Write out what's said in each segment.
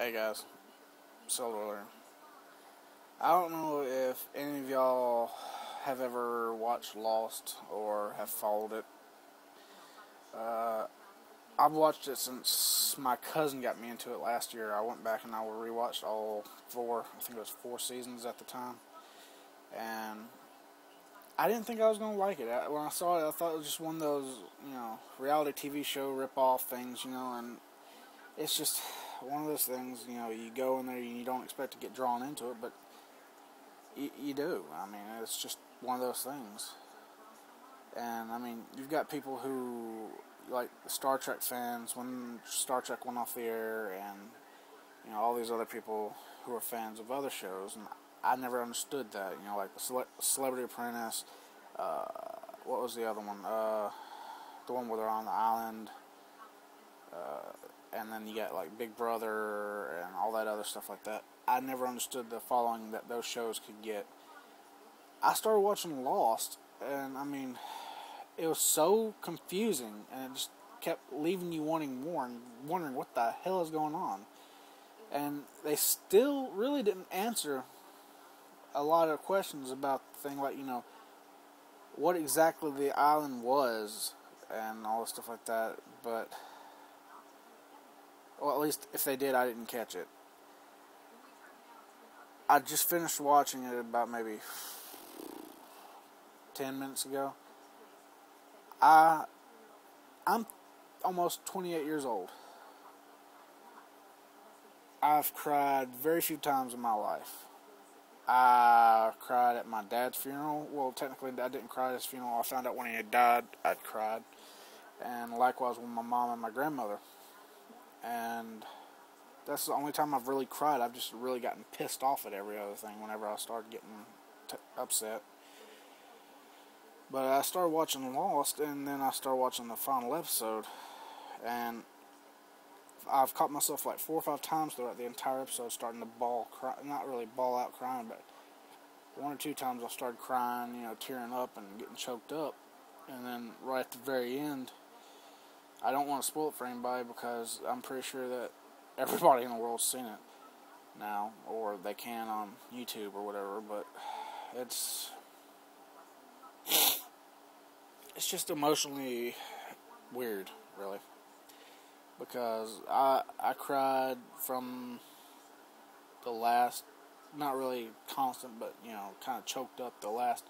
Hey guys, Solo here. I don't know if any of y'all have ever watched Lost or have followed it. I've watched it since my cousin got me into it last year. I went back and I rewatched all four. I think it was 4 seasons at the time, and I didn't think I was gonna like it. When I saw it, I thought it was just one of those, reality TV show rip-off things, and it's just one of those things, you go in there and you don't expect to get drawn into it, but you do. I mean, it's just one of those things. And, I mean, you've got people who, like the Star Trek fans, when Star Trek went off the air, and, all these other people who are fans of other shows, and I never understood that, like the Celebrity Apprentice, what was the other one? The one where they're on the island, and then you got like Big Brother and all that other stuff like that. I never understood the following that those shows could get. I started watching Lost, and I mean, it was so confusing, and it just kept leaving you wanting more and wondering what the hell is going on. And they still really didn't answer a lot of questions about the thing, like, what exactly the island was and all this stuff like that. But, well, at least if they did, I didn't catch it. I just finished watching it about maybe 10 minutes ago. I'm almost 28 years old. I've cried very few times in my life. I cried at my dad's funeral. Well, technically, I didn't cry at his funeral. I found out when he had died, I'd cried. And likewise with my mom and my grandmother. And that's the only time I've really cried. I've just really gotten pissed off at every other thing whenever I started getting upset. But I started watching Lost, and then I started watching the final episode. And I've caught myself like 4 or 5 times throughout the entire episode starting to not really bawl out crying, but 1 or 2 times I started crying, tearing up and getting choked up. And then right at the very end, I don't want to spoil it for anybody because I'm pretty sure that everybody in the world's seen it now, or they can on YouTube or whatever, but it's just emotionally weird, really. Because I cried from the last, not really constant, but, kind of choked up the last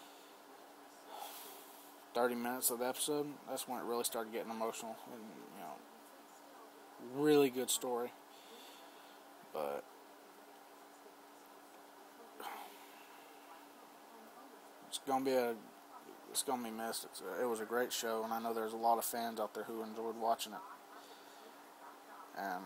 30 minutes of the episode. That's when it really started getting emotional. And, really good story. But it's gonna be missed. It was a great show, and I know there's a lot of fans out there who enjoyed watching it. And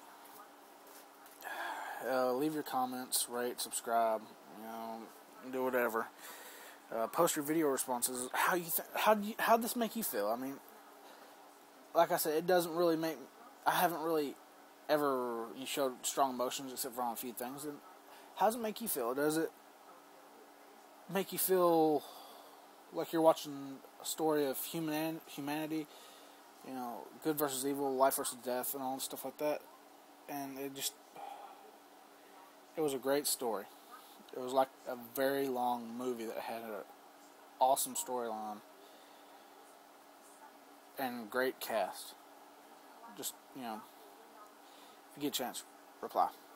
leave your comments, rate, subscribe, do whatever. Post your video responses. How'd this make you feel? I mean, like I said, it doesn't really make. I haven't really ever showed strong emotions except for on a few things. And how does it make you feel? Does it make you feel like you're watching a story of humanity? Good versus evil, life versus death, and all this stuff like that. And it was a great story. It was like a very long movie that had an awesome storyline and great cast. Just, if you get a chance, reply.